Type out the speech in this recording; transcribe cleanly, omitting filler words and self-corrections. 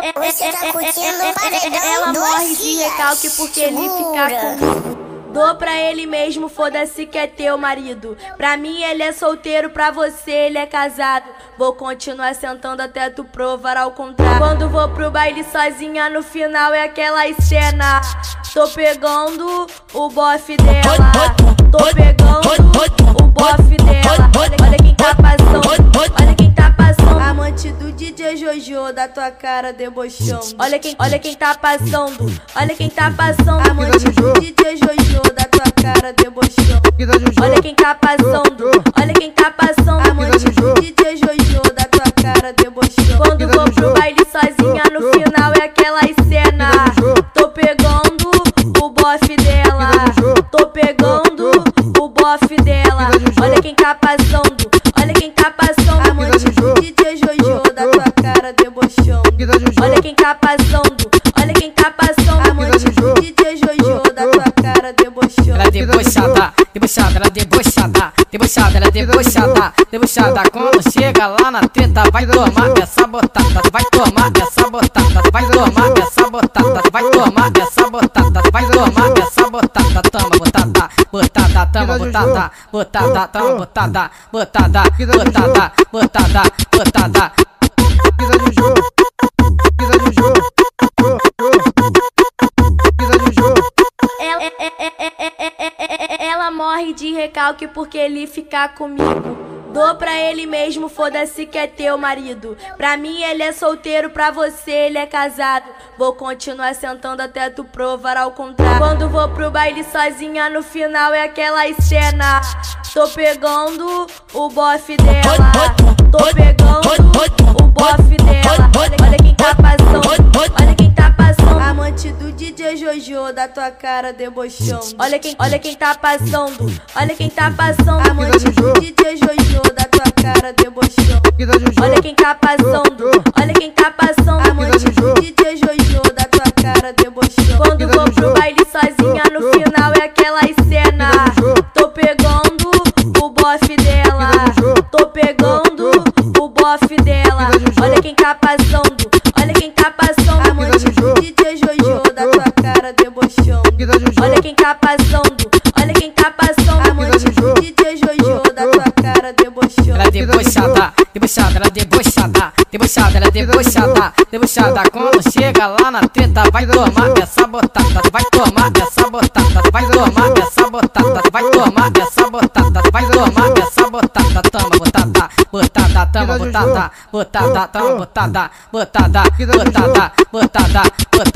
Você tá curtindo o paredão. Ela morre de recalque porque ele fica comigo. Dou pra ele mesmo, foda-se que é teu marido. Pra mim ele é solteiro, pra você ele é casado. Vou continuar sentando até tu provar ao contrário. Quando vou pro baile sozinha, no final é aquela cena. Tô pegando o bofe dela. Tô pegando o bofe dela. Olha quem tá passando, olha quem tá passando. Amante do DJ Jojo, da tua cara debochando. Olha quem tá passando, olha quem tá passando. Amante do DJ Jojo, da tua cara debochando. Olha quem tá passando, olha quem tá passando. Amante do DJ Jojo, da tua cara debochando. Quando vou pro baile sozinha, no final é aquela cena. Tô pegando o bofe dela. Tô pegando o bofe dela. Olha quem tá passando, olha quem tá passando. Amante do DJ Jojo, da tua cara debochando. Olha quem tá passando, olha quem tá passando. Amante do DJ Jojo, da tua cara debochando. Ela é debochada, debochada, ela é debochada, debochada, ela é debochada, debochada. Quando chega lá na treta, vai tomar essa botada, vai tomar essa botada, vai tomar essa botada, vai tomar essa botada, vai tomar essa botada, toma botada, botada, toma botada, botada, toma botada, botada, botada, botada, botada. Ela morre de recalque porque ele fica comigo. Dou pra ele mesmo, foda-se que é teu marido. Pra mim ele é solteiro, pra você ele é casado. Vou continuar sentando até tu provar ao contrário. Quando vou pro baile sozinha, no final é aquela cena. Tô pegando o bofe dela. Tô pegando o bofe dela. Olha quem tá passando, olha quem tá passando. Amante do DJ Jojo, da tua cara debochando. Olha quem tá passando, olha quem tá passando. Amante do DJ Jojo, da tua cara debochando. Olha quem tá passando, olha quem tá passando. Amante do DJ Jojo, da tua cara debochando. Quando vou pro baile sozinha, no final é aquela cena. Tô pegando o bofe dela. Tô pegando o bofe dela. Olha quem tá passando, olha quem tá passando. Amante do DJ Jojo, da tua cara debochando. Olha quem tá passando, olha quem tá passando. Amante do DJ Jojo, da tua cara debochando. Ela é debochada, debochada, ela é debochada, debochada, ela é debochada, debochada. Quando chega lá na treta, vai tomar essa botada, vai tomar essa botada, vai tomar essa botada, vai tomar essa botada, vai tomar essa botada, toma botada, botada, toma botada, botada, toma botada, botada, botada, botada, botada.